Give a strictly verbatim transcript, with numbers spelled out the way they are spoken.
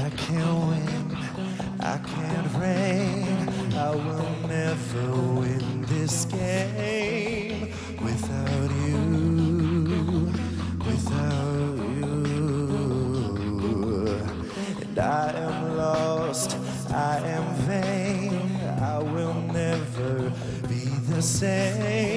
I can't win, I can't reign. I will never win this game without you, without you. And I am lost, I am vain. I will never be the same